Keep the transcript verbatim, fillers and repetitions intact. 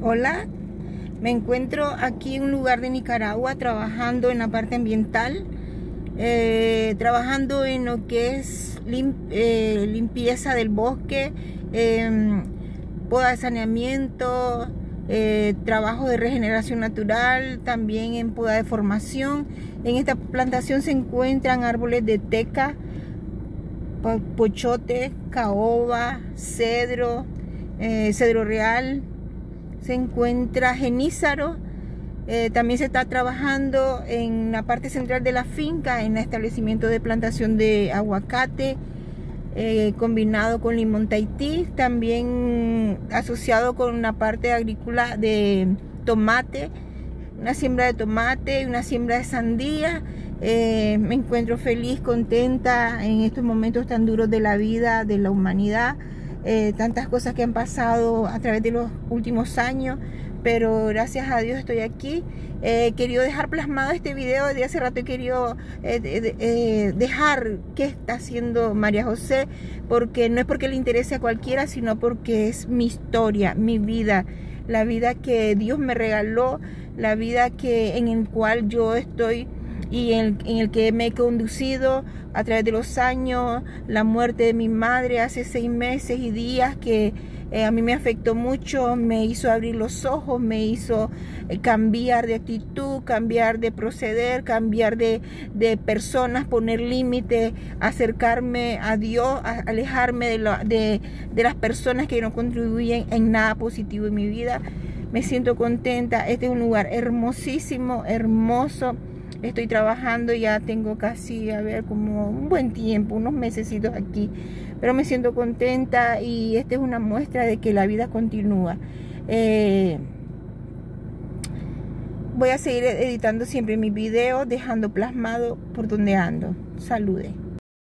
Hola, me encuentro aquí en un lugar de Nicaragua trabajando en la parte ambiental, eh, trabajando en lo que es lim, eh, limpieza del bosque, eh, poda de saneamiento, eh, trabajo de regeneración natural, también en poda de formación. En esta plantación se encuentran árboles de teca, pochote, caoba, cedro, eh, cedro real. Se encuentra genízaro. Eh, también se está trabajando en la parte central de la finca en el establecimiento de plantación de aguacate, eh, combinado con limón Tahití, también asociado con una parte agrícola de tomate, una siembra de tomate y una siembra de sandía. Eh, me encuentro feliz, contenta en estos momentos tan duros de la vida, de la humanidad. Eh, tantas cosas que han pasado a través de los últimos años, pero gracias a Dios estoy aquí. He eh, querido dejar plasmado este video desde hace rato. He querido eh, de, eh, dejar qué está haciendo María José, porque no es porque le interese a cualquiera, sino porque es mi historia, mi vida, la vida que Dios me regaló, la vida que en el cual yo estoy y en, en el que me he conducido a través de los años. La muerte de mi madre hace seis meses y días que eh, a mí me afectó mucho, me hizo abrir los ojos, me hizo eh, cambiar de actitud, cambiar de proceder, cambiar de, de personas, poner límites, acercarme a Dios, a, alejarme de, lo, de, de las personas que no contribuyen en nada positivo en mi vida. Me siento contenta. Este es un lugar hermosísimo, hermoso. Estoy trabajando, ya tengo casi, a ver, como un buen tiempo, unos mesecitos aquí, pero me siento contenta y esta es una muestra de que la vida continúa. Eh, voy a seguir editando siempre mis videos, dejando plasmado por donde ando. Salude.